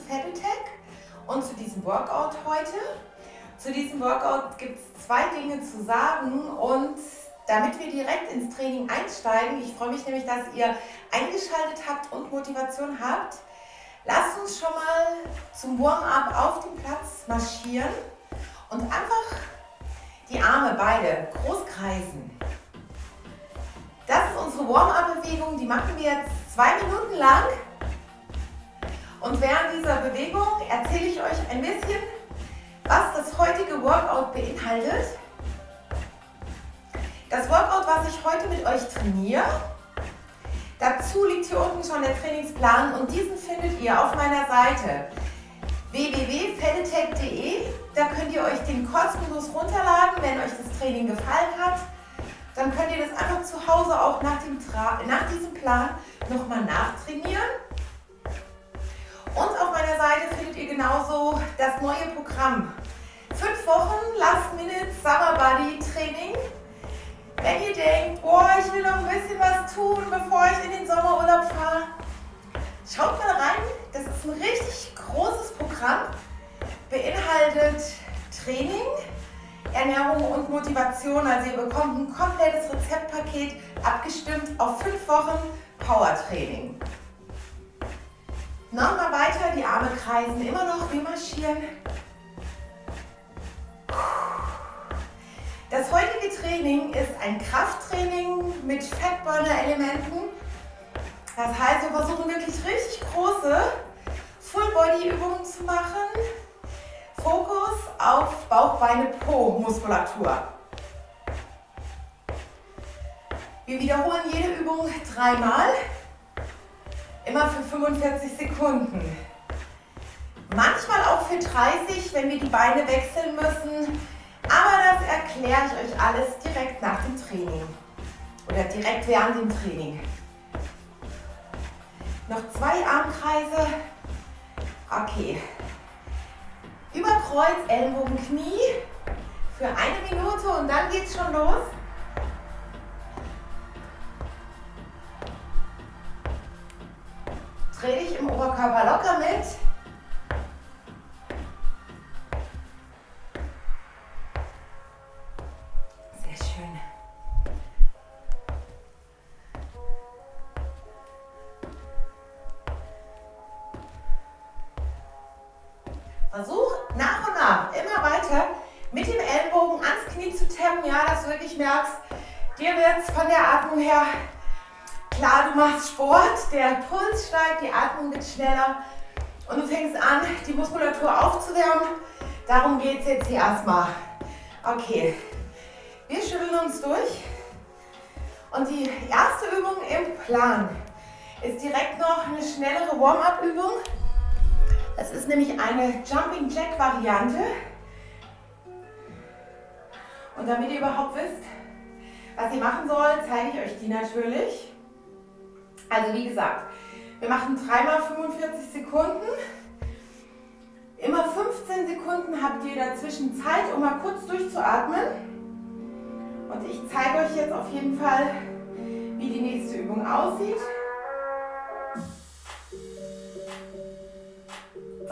Fedeltech und zu diesem Workout heute. Zu diesem Workout gibt es zwei Dinge zu sagen und damit wir direkt ins Training einsteigen, ich freue mich nämlich, dass ihr eingeschaltet habt und Motivation habt, lasst uns schon mal zum Warm-up auf den Platz marschieren und einfach die Arme beide groß kreisen. Das ist unsere Warm-up-Bewegung, die machen wir jetzt 2 Minuten lang. Und während dieser Bewegung erzähle ich euch ein bisschen, was das heutige Workout beinhaltet. Das Workout, was ich heute mit euch trainiere, dazu liegt hier unten schon der Trainingsplan und diesen findet ihr auf meiner Seite www.fedeltech.de. Da könnt ihr euch den kostenlos runterladen, wenn euch das Training gefallen hat. Dann könnt ihr das einfach zu Hause auch nach diesem Plan nochmal nachtrainieren. Und auf meiner Seite findet ihr genauso das neue Programm. 5 Wochen Last-Minute Summer Body Training. Wenn ihr denkt, boah, ich will noch ein bisschen was tun, bevor ich in den Sommerurlaub fahre, schaut mal rein. Das ist ein richtig großes Programm. Beinhaltet Training, Ernährung und Motivation. Also ihr bekommt ein komplettes Rezeptpaket abgestimmt auf 5 Wochen Powertraining. Nochmal weiter, die Arme kreisen, immer noch wie marschieren. Das heutige Training ist ein Krafttraining mit Fatburner-Elementen. Das heißt, wir versuchen wirklich richtig große Full-Body-Übungen zu machen. Fokus auf Bauch-Beine-Po-Muskulatur. Wir wiederholen jede Übung 3 Mal. Immer für 45 Sekunden. Manchmal auch für 30, wenn wir die Beine wechseln müssen. Aber das erkläre ich euch alles direkt nach dem Training. Oder direkt während dem Training. Noch 2 Armkreise. Okay. Über Kreuz, Ellenbogen, Knie. Für 1 Minute und dann geht's schon los. Dreh dich im Oberkörper locker mit. Sehr schön. Versuch nach und nach immer weiter mit dem Ellenbogen ans Knie zu tappen, ja, dass du wirklich merkst, dir wird es von der Atmung her klar, du machst Sport, der Puls steigt, die Atmung wird schneller und du fängst an, die Muskulatur aufzuwärmen. Darum geht es jetzt hier erstmal. Okay, wir schütteln uns durch und die erste Übung im Plan ist direkt noch eine schnellere Warm-up-Übung. Das ist nämlich eine Jumping Jack Variante. Und damit ihr überhaupt wisst, was ihr machen sollt, zeige ich euch die natürlich. Also wie gesagt, wir machen 3 mal 45 Sekunden. Immer 15 Sekunden habt ihr dazwischen Zeit, um mal kurz durchzuatmen. Und ich zeige euch jetzt auf jeden Fall, wie die nächste Übung aussieht. So.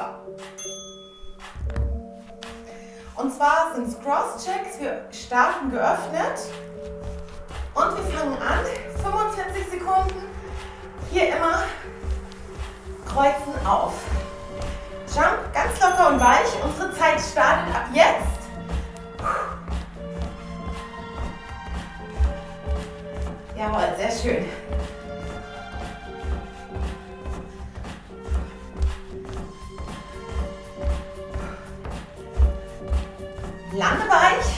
Und zwar sind es Cross-Checks. Wir starten geöffnet und wir fangen an. 45 Sekunden. Hier immer kreuzen auf. Jump ganz locker und weich. Unsere Zeit startet ab jetzt. Jawohl, sehr schön. Lande weich.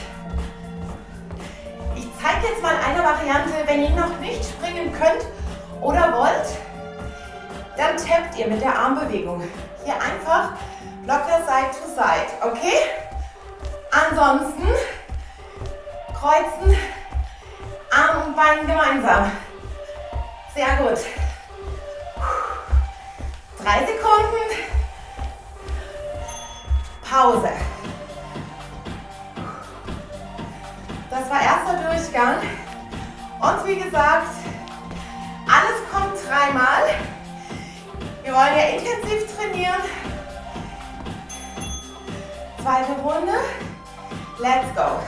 Ich zeige jetzt mal eine Variante, wenn ihr noch nicht springen könnt oder wollt, dann tappt ihr mit der Armbewegung. Hier einfach locker Side to Side, okay? Ansonsten kreuzen, Arm und Bein gemeinsam. Sehr gut. 3 Sekunden. Pause. Das war erster Durchgang. Und wie gesagt, alles kommt 3 Mal. Wir wollen ja intensiv trainieren zweite Runde. Let's go.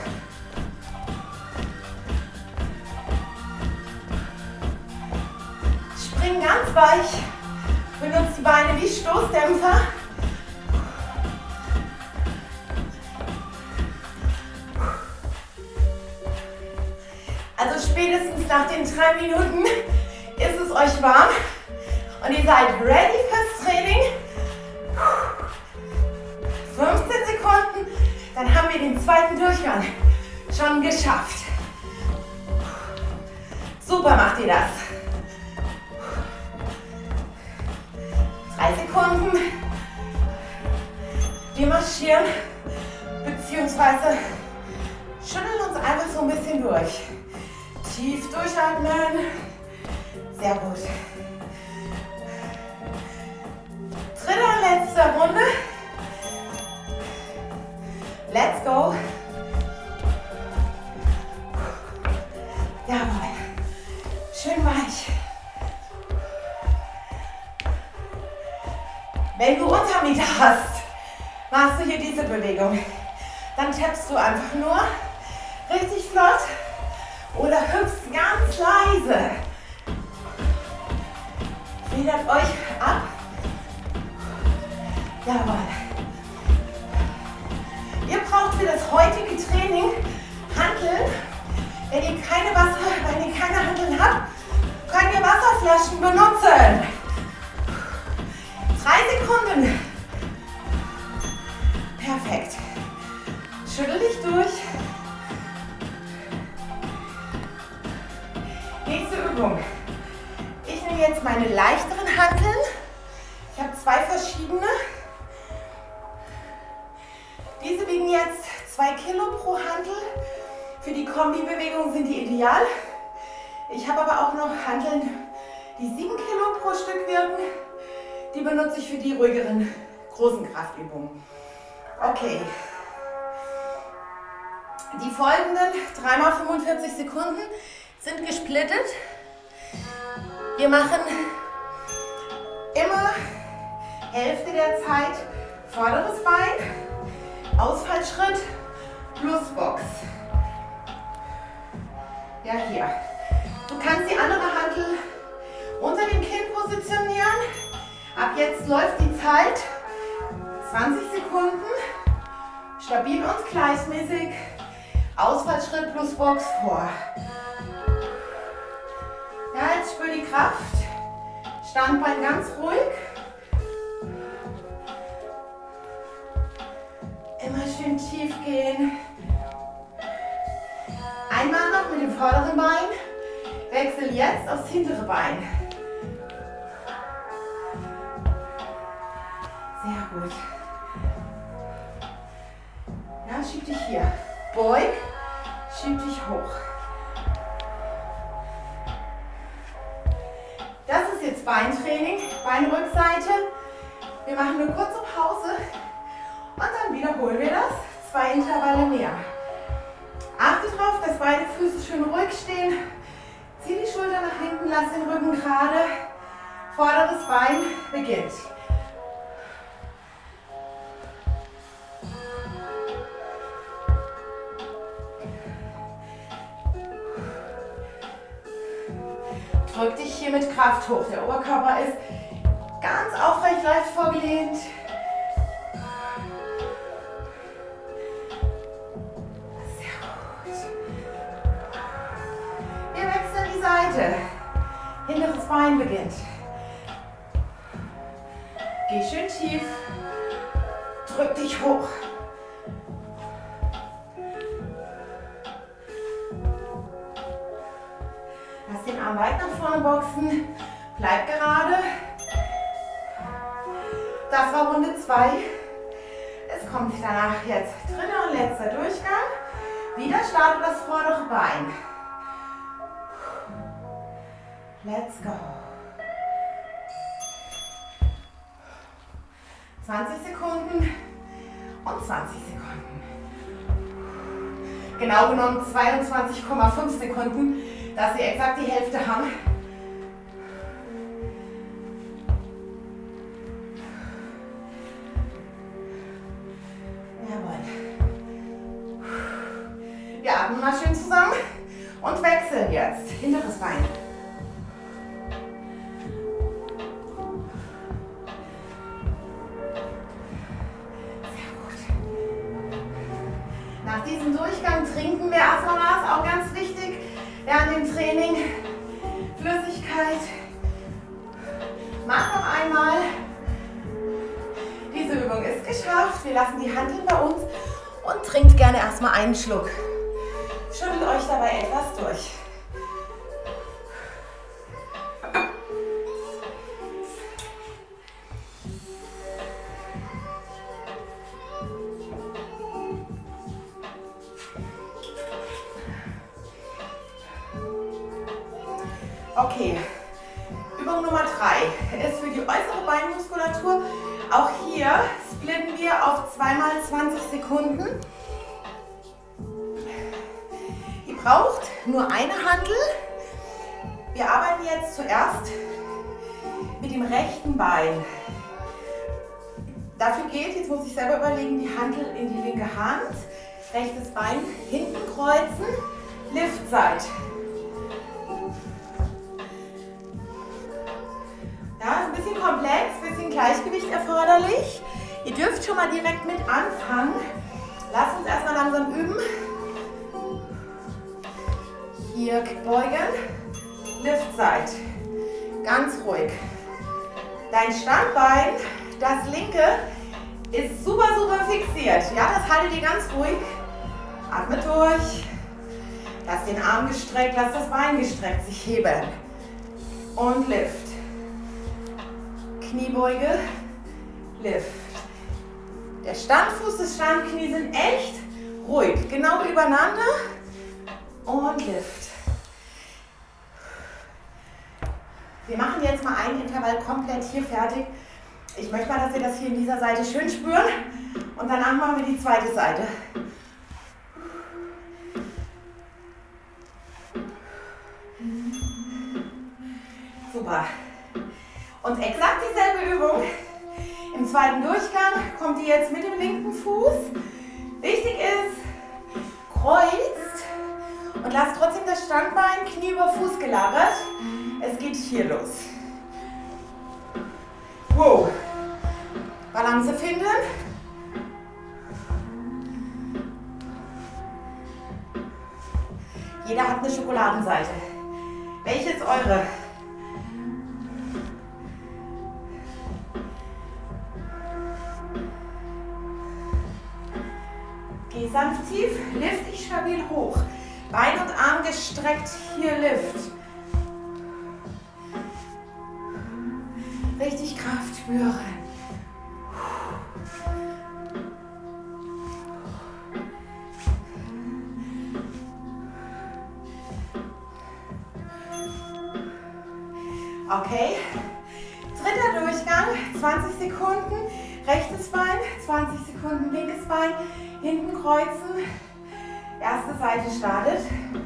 Spring ganz weich. Benutzt die Beine wie Stoßdämpfer. Also spätestens nach den 3 Minuten ist es euch warm und ihr seid ready fürs Training. 15 Sekunden, dann haben wir den zweiten Durchgang schon geschafft. Super macht ihr das. 3 Sekunden. Wir marschieren bzw. schütteln uns einfach so ein bisschen durch. Tief durchatmen. Sehr gut. Dritte und letzte Runde. Let's go. Jawohl. Schön weich. Wenn du Untermiete hast, machst du hier diese Bewegung. Dann tappst du einfach nur richtig flott oder hüpfst ganz leise. Federt euch ab. Jawohl. Ihr braucht für das heutige Training Hanteln. Wenn ihr keine Hanteln habt, könnt ihr Wasserflaschen benutzen. 3 Sekunden. Perfekt. Schüttel dich durch. Nächste Übung. Ich nehme jetzt meine leichteren Hanteln. Ich habe 2 verschiedene. Diese wiegen jetzt 2 Kilo pro Hantel. Für die Kombi-Bewegung sind die ideal. Ich habe aber auch noch Hanteln, die 7 Kilo pro Stück wirken. Die benutze ich für die ruhigeren, großen Kraftübungen. Okay. Die folgenden 3 mal 45 Sekunden sind gesplittet. Wir machen immer Hälfte der Zeit vorderes Bein, Ausfallschritt plus Box. Ja, hier. Du kannst die andere Hantel unter dem Kinn positionieren. Ab jetzt läuft die Zeit. 20 Sekunden. Stabil und gleichmäßig. Ausfallschritt plus Box vor. Ja, jetzt spür die Kraft. Standbein ganz ruhig. Immer schön tief gehen. Einmal noch mit dem vorderen Bein. Wechsel jetzt aufs hintere Bein. Sehr gut. Ja, schieb dich hier. Beug, schieb dich hoch. Das ist jetzt Beintraining, Beinrückseite. Wir machen eine kurze Pause und dann wiederholen wir das. 2 Intervalle mehr. Achte darauf, dass beide Füße schön ruhig stehen. Zieh die Schulter nach hinten, lass den Rücken gerade. Vorderes Bein beginnt. Drück dich hier mit Kraft hoch. Der Oberkörper ist ganz aufrecht, leicht vorgelehnt. Sehr gut. Wir wechseln die Seite. Hinteres Bein beginnt. Geh schön tief. Drück dich hoch. Lass den Arm weit nach vorne boxen. Bleib gerade. Das war Runde 2. Es kommt danach jetzt dritter und letzter Durchgang. Wieder starte das vordere Bein. Let's go. 20 Sekunden und 20 Sekunden. Genau genommen 22,5 Sekunden, dass Sie exakt die Hälfte haben. Jawohl. nochmal schön zusammen und wechseln jetzt. Hinteres Bein. Sehr gut. Nach diesem Durchgang trinken wir erstmal was, auch ganz wichtig. Während dem Training Flüssigkeit. Mach noch einmal. Diese Übung ist geschafft. Wir lassen die Hanteln bei uns und trinkt gerne erstmal einen Schluck. Schüttelt euch dabei etwas durch. Okay, Übung Nummer 3 ist für die äußere Beinmuskulatur. Auch hier splitten wir auf 2x 20 Sekunden. Ihr braucht nur eine Hantel. Wir arbeiten jetzt zuerst mit dem rechten Bein. Dafür geht, jetzt muss ich selber überlegen, die Hantel in die linke Hand, rechtes Bein hinten kreuzen, Lift-Side. Ja, ein bisschen komplex, ein bisschen Gleichgewicht erforderlich. Ihr dürft schon mal direkt mit anfangen. Lasst uns erstmal langsam üben. Hier beugen, Lift-Side. Ganz ruhig. Dein Standbein, das linke, ist super, super fixiert. Ja, das haltet ihr ganz ruhig. Atme durch. Lass den Arm gestreckt, lass das Bein gestreckt sich heben. Und Lift. Kniebeuge, Lift. Der Standfuß, das Standknie sind echt ruhig, genau übereinander und Lift. Wir machen jetzt mal ein Intervall komplett hier fertig. Ich möchte mal, dass wir das hier in dieser Seite schön spüren und danach machen wir die zweite Seite. Super. Und exakt dieselbe Übung. Im zweiten Durchgang kommt ihr jetzt mit dem linken Fuß. Wichtig ist, kreuzt und lasst trotzdem das Standbein Knie über Fuß gelagert. Es geht hier los. Wow. Balance finden. Jeder hat eine Schokoladenseite. Welche ist eure? Geh sanft tief, lift dich stabil hoch. Bein und Arm gestreckt, hier Lift. Richtig Kraft spüren. Okay, dritter Durchgang, 20 Sekunden, rechtes Bein, 20 Sekunden linkes Bein, hinten kreuzen, erste Seite startet.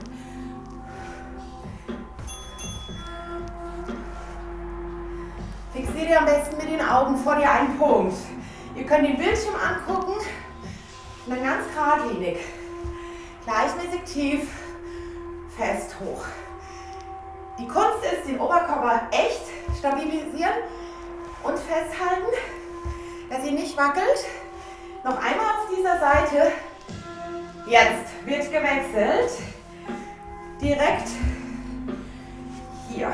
Fixiert ihr am besten mit den Augen vor dir einen Punkt. Ihr könnt den Bildschirm angucken und dann ganz geradlinig, gleichmäßig tief, fest hoch. Die Kunst ist, den Oberkörper echt stabilisieren und festhalten, dass ihr nicht wackelt. Noch einmal auf dieser Seite. Jetzt wird gewechselt. Direkt hier.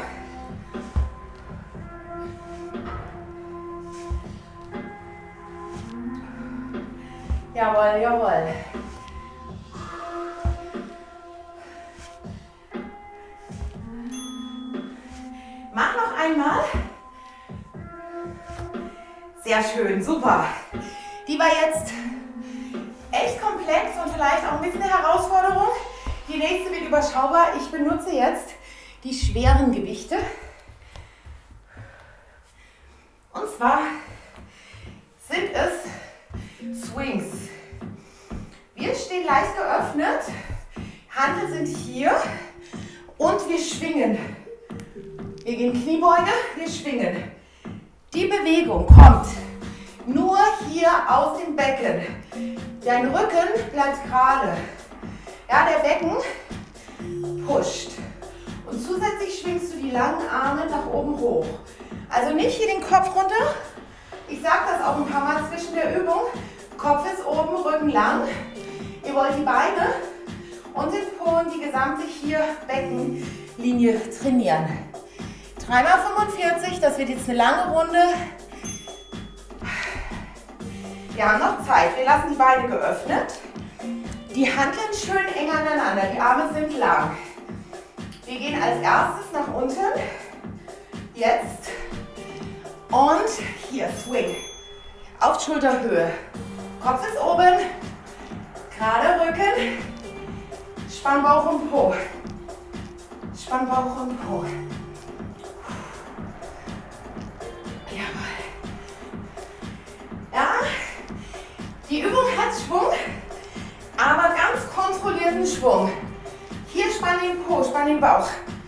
Jawohl, jawohl. Mach noch einmal. Sehr schön, super. Die war jetzt echt komplex und vielleicht auch ein bisschen eine Herausforderung. Die nächste wird überschaubar. Ich benutze jetzt die schweren Gewichte. Und zwar sind es Swings. Wir stehen leicht geöffnet, Hantel sind hier und wir schwingen. Wir gehen Kniebeuge, wir schwingen. Die Bewegung kommt nur hier aus dem Becken. Dein Rücken bleibt gerade. Ja, der Becken pusht. Und zusätzlich schwingst du die langen Arme nach oben hoch. Also nicht hier den Kopf runter. Ich sage das auch ein paar Mal zwischen der Übung. Kopf ist oben, Rücken lang. Ihr wollt die Beine und den Po und die gesamte hier Beckenlinie trainieren. 3x45, das wird jetzt eine lange Runde. Wir haben noch Zeit. Wir lassen die Beine geöffnet. Die Hanteln schön eng aneinander. Die Arme sind lang. Wir gehen als erstes nach unten. Jetzt. Und hier, Swing. Auf Schulterhöhe. Kopf ist oben. Gerade Rücken. Spann Bauch und Po. Spann Bauch und Po. Jawohl. Ja, die Übung hat Schwung, aber ganz kontrollierten Schwung. Hier spann den Po, spann den Bauch.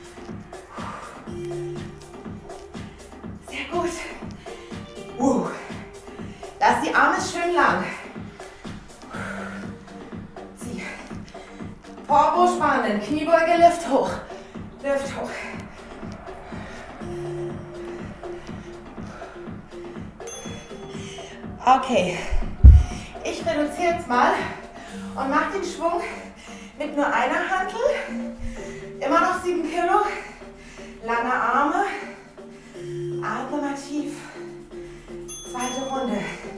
Sehr gut. Lass die Arme schön lang. Zieh. Vorbo spannen, Kniebeuge, Lift hoch. Lift hoch. Okay. Ich reduziere jetzt mal und mache den Schwung mit nur einer Hantel. Immer noch 7 Kilo. Lange Arme. Atme mal tief. Zweite Runde.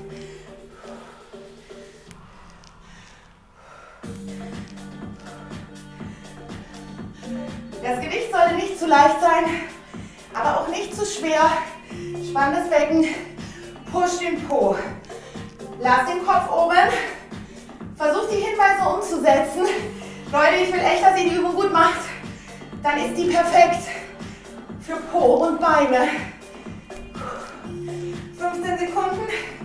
Das Gewicht sollte nicht zu leicht sein, aber auch nicht zu schwer. Spann das Becken, push den Po. Lass den Kopf oben. Versucht die Hinweise umzusetzen. Leute, ich will echt, dass ihr die Übung gut macht. Dann ist die perfekt für Po und Beine. 15 Sekunden.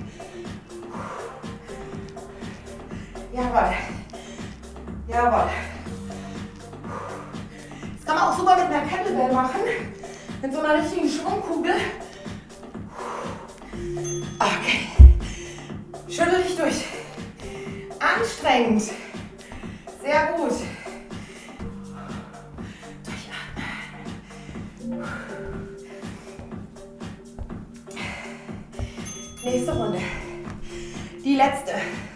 Jawohl. Jawohl. Das kann man auch super mit einer Kettlebell machen. Mit so einer richtigen Schwungkugel. Okay. Schüttel dich durch. Anstrengend. Sehr gut. Durchatmen. Nächste Runde. Die letzte.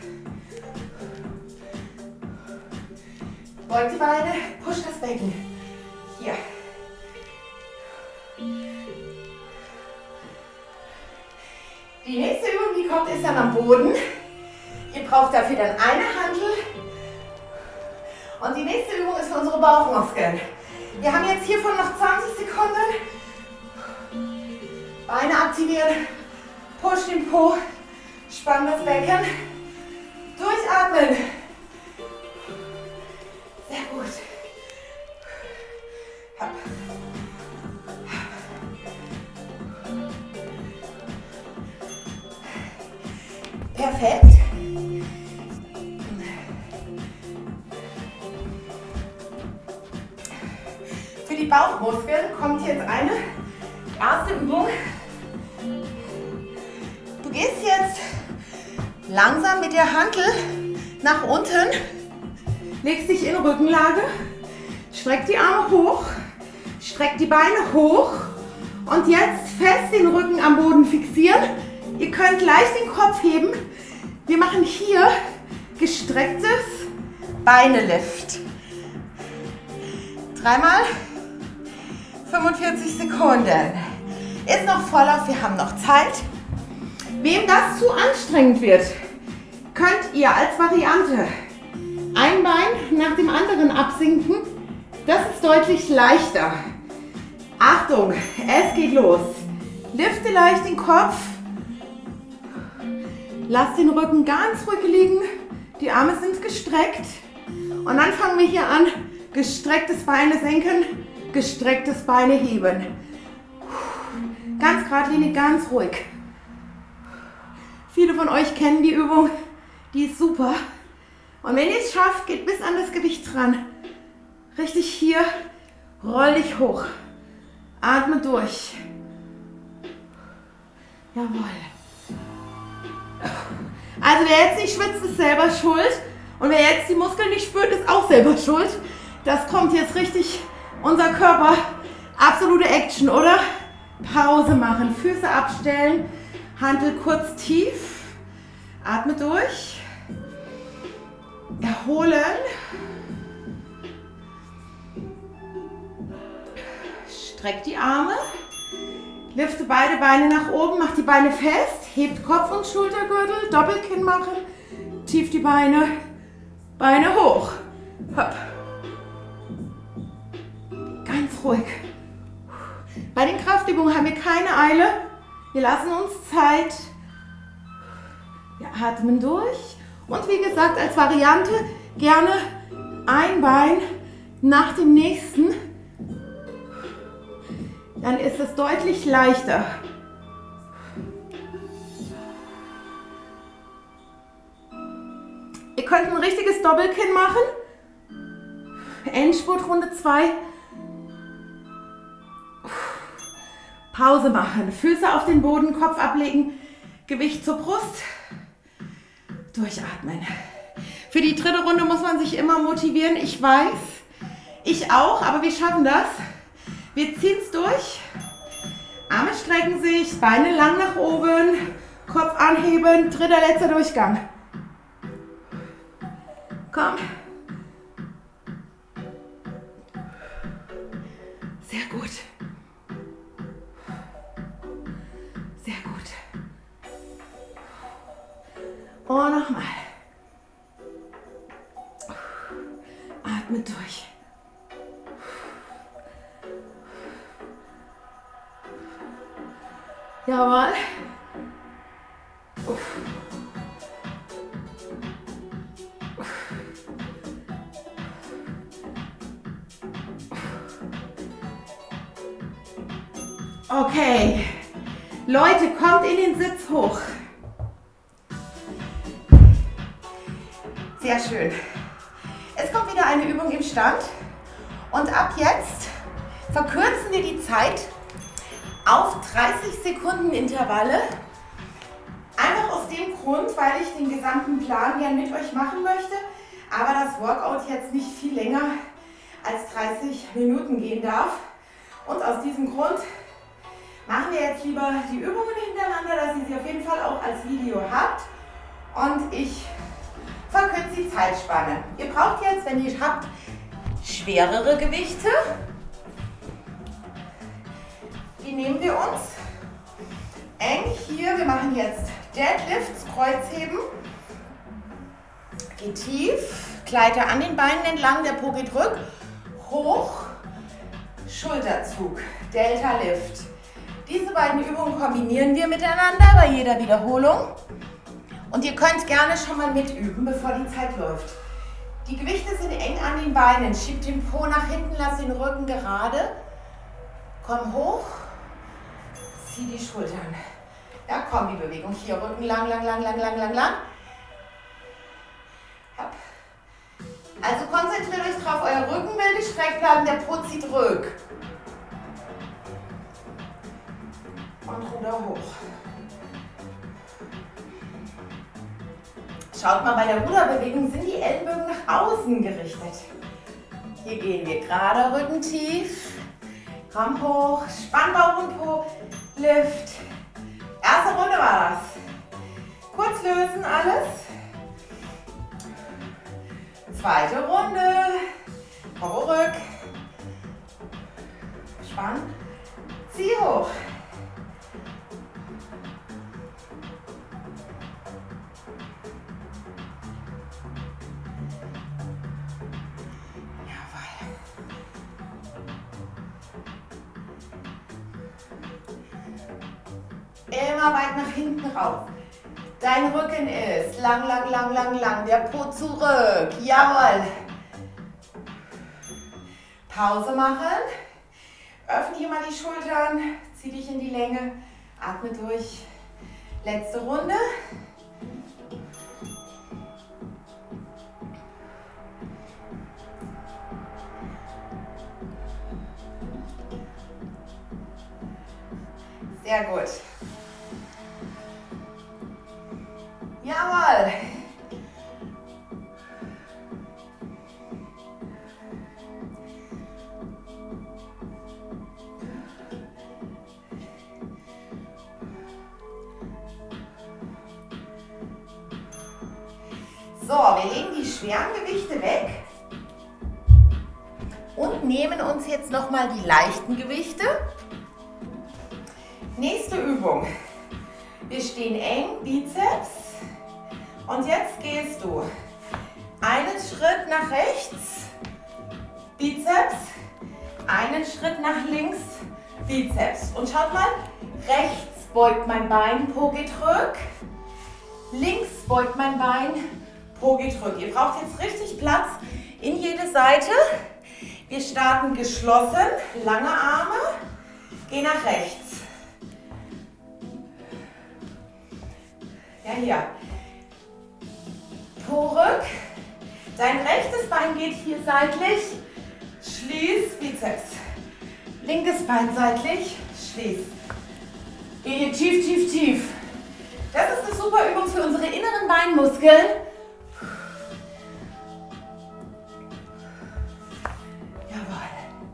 Beug die Beine, push das Becken. Hier. Die nächste Übung, die kommt, ist dann am Boden. Ihr braucht dafür dann eine Hantel. Und die nächste Übung ist für unsere Bauchmuskeln. Wir haben jetzt hiervon noch 20 Sekunden. Beine aktivieren. Push den Po. Spann das Becken. Durchatmen. Sehr gut. Hopp. Perfekt. Für die Bauchmuskeln kommt jetzt eine erste Übung. Du gehst jetzt langsam mit der Hantel nach unten, legst dich in Rückenlage, streck die Arme hoch, streck die Beine hoch und jetzt fest den Rücken am Boden fixieren. Ihr könnt leicht den Kopf heben. Wir machen hier gestrecktes Beinelift. 3-mal 45 Sekunden. Ist noch Vorlauf, wir haben noch Zeit. Wem das zu anstrengend wird, könnt ihr als Variante ein Bein nach dem anderen absinken. Das ist deutlich leichter. Achtung, es geht los. Lifte leicht den Kopf. Lass den Rücken ganz ruhig liegen. Die Arme sind gestreckt. Und dann fangen wir hier an. Gestrecktes Beine senken, gestrecktes Beine heben. Ganz geradlinig, ganz ruhig. Viele von euch kennen die Übung. Die ist super. Und wenn ihr es schafft, geht bis an das Gewicht dran. Richtig hier. Roll dich hoch. Atme durch. Jawohl. Also wer jetzt nicht schwitzt, ist selber schuld. Und wer jetzt die Muskeln nicht spürt, ist auch selber schuld. Das kommt jetzt richtig, unser Körper, absolute Action, oder? Pause machen, Füße abstellen, Hantel kurz tief, atme durch, erholen, streck die Arme, lifte beide Beine nach oben, mach die Beine fest, hebt Kopf und Schultergürtel, Doppelkinn machen, tief die Beine hoch, hopp. Ganz ruhig. Bei den Kraftübungen haben wir keine Eile. Wir lassen uns Zeit. Wir atmen durch. Und wie gesagt, als Variante gerne ein Bein nach dem nächsten. Dann ist es deutlich leichter. Ihr könnt ein richtiges Doppelkinn machen. Endspurt Runde 2. Pause machen, Füße auf den Boden, Kopf ablegen, Gewicht zur Brust, durchatmen. Für die dritte Runde muss man sich immer motivieren, ich weiß, ich auch, aber wir schaffen das. Wir ziehen es durch, Arme strecken sich, Beine lang nach oben, Kopf anheben, dritter, letzter Durchgang. Komm. Sehr gut. Sehr gut. Und nochmal. Atme durch. Jawohl. Okay. Leute, kommt in den Sitz hoch. Sehr schön. Es kommt wieder eine Übung im Stand. Und ab jetzt verkürzen wir die Zeit auf 30 Sekunden Intervalle. Einfach aus dem Grund, weil ich den gesamten Plan gern mit euch machen möchte, aber das Workout jetzt nicht viel länger als 30 Minuten gehen darf. Und aus diesem Grund machen wir jetzt lieber die Übungen hintereinander, dass ihr sie auf jeden Fall auch als Video habt. Und ich verkürze die Zeitspanne. Ihr braucht jetzt, wenn ihr habt, schwerere Gewichte. Die nehmen wir uns eng hier. Wir machen jetzt Deadlifts, Kreuzheben. Geht tief, Gleiter an den Beinen entlang, der Po geht rück, hoch, Schulterzug, Delta Lift. Diese beiden Übungen kombinieren wir miteinander bei jeder Wiederholung. Und ihr könnt gerne schon mal mitüben, bevor die Zeit läuft. Die Gewichte sind eng an den Beinen. Schiebt den Po nach hinten, lasst den Rücken gerade. Komm hoch, zieh die Schultern. Da kommt die Bewegung. Hier Rücken lang, lang, lang, lang, lang, lang, lang. Hopp. Also konzentriert euch drauf, euer Rücken will gestreckt bleiben, der Po zieht rück. Und Ruder hoch. Schaut mal, bei der Ruderbewegung sind die Ellenbogen nach außen gerichtet. Hier gehen wir gerade, Rücken tief. Komm hoch, spann Bauch und Po, Lift. Erste Runde war das. Kurz lösen alles. Zweite Runde. Po rück. Spann. Zieh hoch. Immer weit nach hinten raus. Dein Rücken ist lang, lang, lang, lang, lang. Der Po zurück. Jawohl. Pause machen. Öffne hier mal die Schultern. Zieh dich in die Länge. Atme durch. Letzte Runde. Sehr gut. So, wir legen die schweren Gewichte weg und nehmen uns jetzt nochmal die leichten Gewichte. Nächste Übung. Wir stehen eng, Bizeps. Und jetzt gehst du einen Schritt nach rechts, Bizeps, einen Schritt nach links, Bizeps. Und schaut mal, rechts beugt mein Bein, Po geht rück, links beugt mein Bein, Po geht rück. Ihr braucht jetzt richtig Platz in jede Seite. Wir starten geschlossen, lange Arme, geh nach rechts. Ja, hier. Po rück. Dein rechtes Bein geht hier seitlich. Schließ, Bizeps. Linkes Bein seitlich. Schließ. Geh hier tief, tief, tief. Das ist eine super Übung für unsere inneren Beinmuskeln. Jawohl.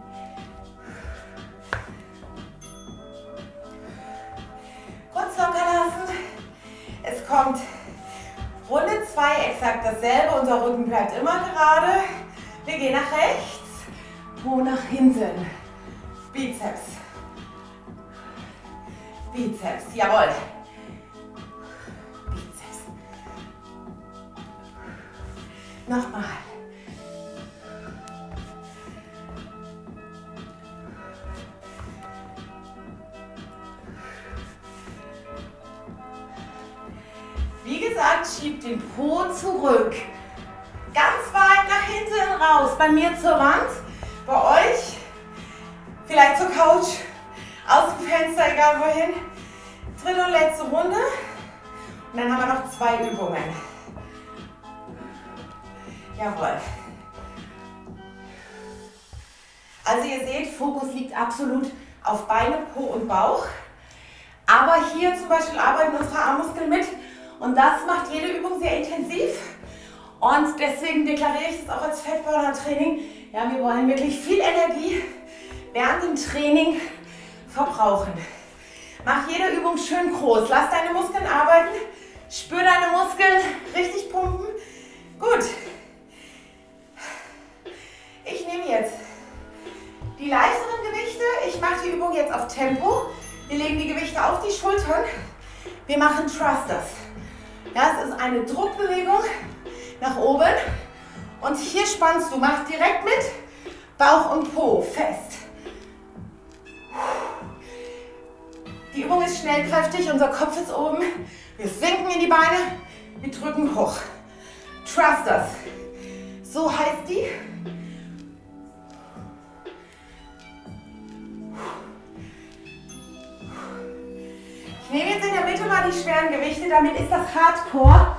Kurz locker lassen. Es kommt Runde 2, exakt dasselbe. Unser Rücken bleibt immer gerade. Wir gehen nach rechts, Po nach hinten. Bizeps. Bizeps, jawohl. Bizeps. Nochmal. Wie gesagt, schiebt den Po zurück. Ganz weit nach hinten raus. Bei mir zur Wand, bei euch vielleicht zur Couch, aus dem Fenster, egal wohin. Dritte und letzte Runde. Und dann haben wir noch 2 Übungen. Jawohl. Also ihr seht, Fokus liegt absolut auf Beine, Po und Bauch. Aber hier zum Beispiel arbeiten unsere Armmuskeln mit. Und das macht jede Übung sehr intensiv. Und deswegen deklariere ich es auch als Fettburner-Training. Ja, wir wollen wirklich viel Energie während dem Training verbrauchen. Mach jede Übung schön groß. Lass deine Muskeln arbeiten. Spür deine Muskeln richtig pumpen. Gut. Ich nehme jetzt die leichteren Gewichte. Ich mache die Übung jetzt auf Tempo. Wir legen die Gewichte auf die Schultern. Wir machen Thrusters. Ja, es ist eine Druckbewegung nach oben. Und hier spannst du. Mach direkt mit. Bauch und Po fest. Die Übung ist schnellkräftig. Unser Kopf ist oben. Wir sinken in die Beine. Wir drücken hoch. Thrusters. So heißt die. Ich nehme jetzt in der Mitte mal die schweren Gewichte, damit ist das Hardcore.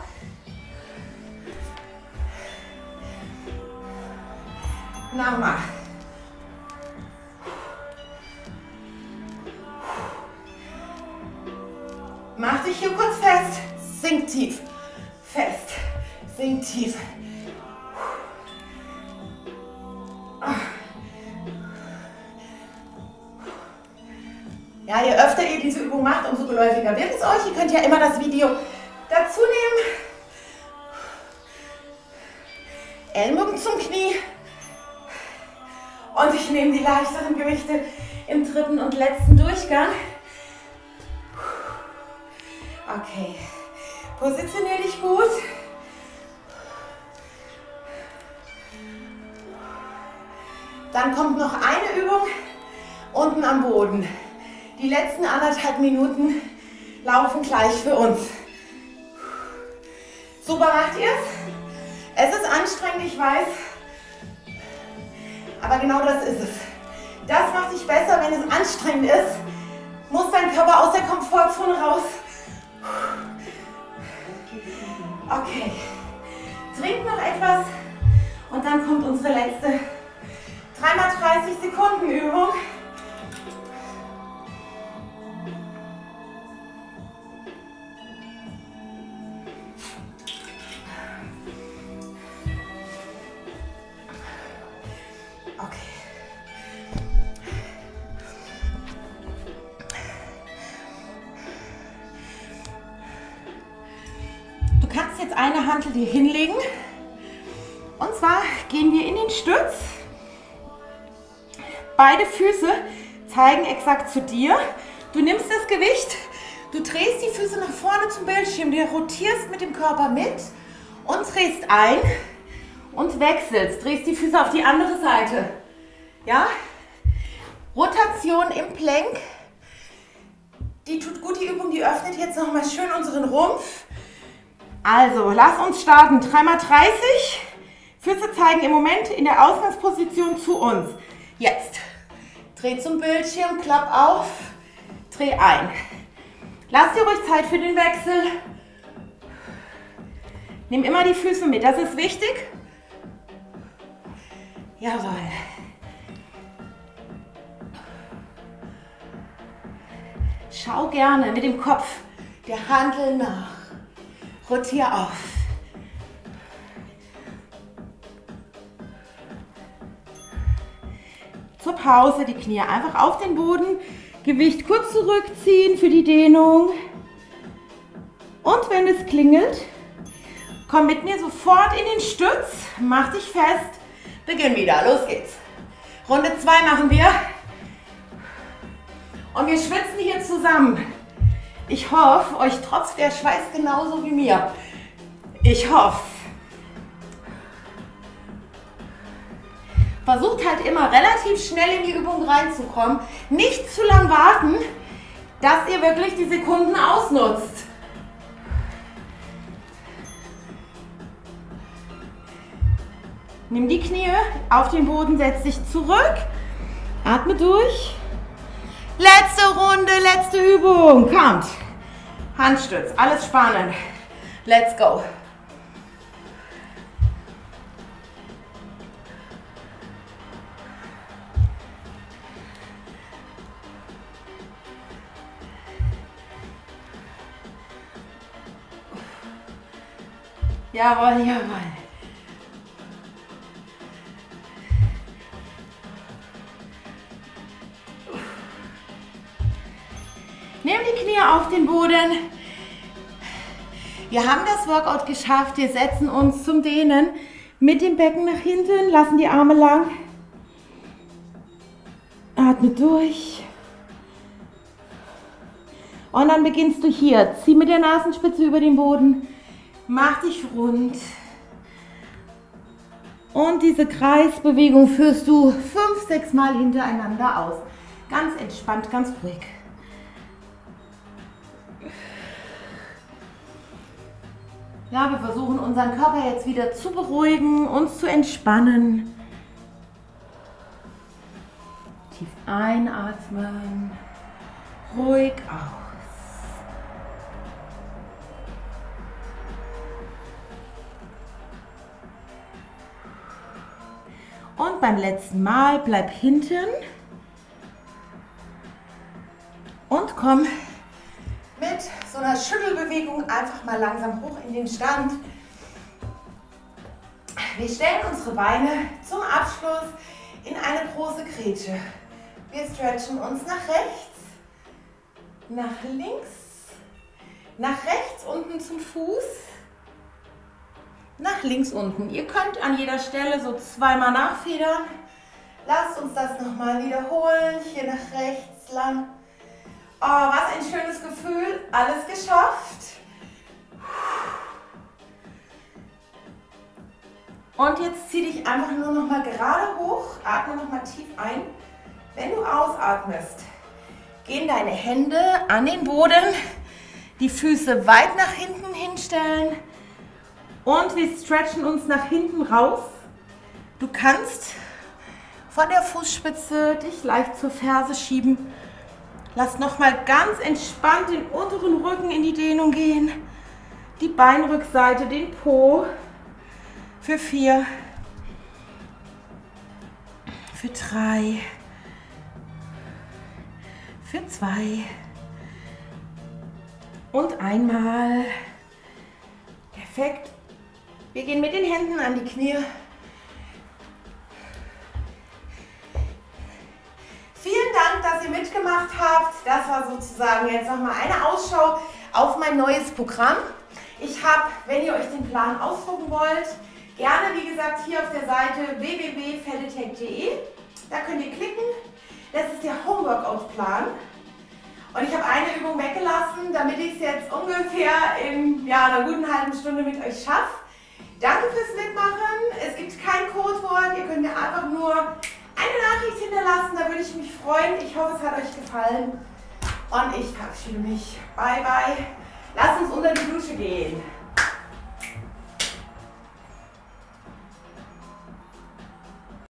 Nochmal. Mach dich hier kurz fest. Sink tief. Fest. Sink tief. Ja, je öfter ihr diese Übung macht, umso geläufiger wird es euch. Ihr könnt ja immer das Video dazu nehmen. Ellbogen zum Knie. Und ich nehme die leichteren Gewichte im dritten und letzten Durchgang. Okay. Positionier dich gut. Dann kommt noch eine Übung unten am Boden. Die letzten 1,5 Minuten laufen gleich für uns. Super macht ihr es. Es ist anstrengend, ich weiß. Aber genau das ist es. Das macht dich besser, wenn es anstrengend ist. Muss dein Körper aus der Komfortzone raus. Okay. Trink noch etwas. Und dann kommt unsere letzte 3x30 Sekunden Übung. Hantel dir hinlegen. Und zwar gehen wir in den Stütz. Beide Füße zeigen exakt zu dir. Du nimmst das Gewicht, du drehst die Füße nach vorne zum Bildschirm, du rotierst mit dem Körper mit und drehst ein und wechselst. Drehst die Füße auf die andere Seite. Ja? Rotation im Plank. Die tut gut, die Übung, die öffnet jetzt nochmal schön unseren Rumpf. Also, lass uns starten. 3x30. Füße zeigen im Moment in der Ausgangsposition zu uns. Jetzt. Dreh zum Bildschirm, klapp auf, dreh ein. Lass dir ruhig Zeit für den Wechsel. Nimm immer die Füße mit, das ist wichtig. Jawohl. Schau gerne mit dem Kopf der Hantel nach. Rotier auf. Zur Pause die Knie einfach auf den Boden, Gewicht kurz zurückziehen für die Dehnung. Und wenn es klingelt, komm mit mir sofort in den Stütz, mach dich fest, beginn wieder, los geht's. Runde 2 machen wir. Und wir schwitzen hier zusammen. Ich hoffe, euch tropft der Schweiß genauso wie mir. Ich hoffe. Versucht halt immer relativ schnell in die Übung reinzukommen. Nicht zu lang warten, dass ihr wirklich die Sekunden ausnutzt. Nimm die Knie auf den Boden, setz dich zurück. Atme durch. Letzte Runde, letzte Übung. Kommt. Handstütz, alles spannend. Let's go. Jawohl, jawohl. Nimm die Knie auf den Boden. Wir haben das Workout geschafft. Wir setzen uns zum Dehnen mit dem Becken nach hinten, lassen die Arme lang. Atme durch. Und dann beginnst du hier. Zieh mit der Nasenspitze über den Boden. Mach dich rund. Und diese Kreisbewegung führst du 5-6 Mal hintereinander aus. Ganz entspannt, ganz ruhig. Ja, wir versuchen unseren Körper jetzt wieder zu beruhigen, uns zu entspannen. Tief einatmen, ruhig aus. Und beim letzten Mal bleib hinten und komm mit so einer Schüttelbewegung einfach mal langsam hoch in den Stand. Wir stellen unsere Beine zum Abschluss in eine große Grätsche. Wir stretchen uns nach rechts, nach links, nach rechts unten zum Fuß, nach links unten. Ihr könnt an jeder Stelle so zweimal nachfedern. Lasst uns das nochmal wiederholen. Hier nach rechts lang. Oh, was ein schönes Gefühl. Alles geschafft. Und jetzt zieh dich einfach nur noch mal gerade hoch. Atme noch mal tief ein. Wenn du ausatmest, gehen deine Hände an den Boden. Die Füße weit nach hinten hinstellen. Und wir stretchen uns nach hinten raus. Du kannst von der Fußspitze dich leicht zur Ferse schieben. Lass nochmal ganz entspannt den unteren Rücken in die Dehnung gehen. Die Beinrückseite, den Po. Für 4. Für 3. Für 2. Und einmal. Perfekt. Wir gehen mit den Händen an die Knie. Vielen Dank, dass ihr mitgemacht habt. Das war sozusagen jetzt nochmal eine Ausschau auf mein neues Programm. Ich habe, wenn ihr euch den Plan ausdrucken wollt, gerne, wie gesagt, hier auf der Seite www.feldetech.de. Da könnt ihr klicken. Das ist der Homeworkout-Plan. Und ich habe eine Übung weggelassen, damit ich es jetzt ungefähr in einer guten halben Stunde mit euch schaffe. Danke fürs Mitmachen. Es gibt kein Codewort. Ihr könnt mir einfach nur eine Nachricht hinterlassen. Da würde ich mich freuen. Ich hoffe, es hat euch gefallen. Und ich verabschiede mich. Bye, bye. Lasst uns unter die Dusche gehen.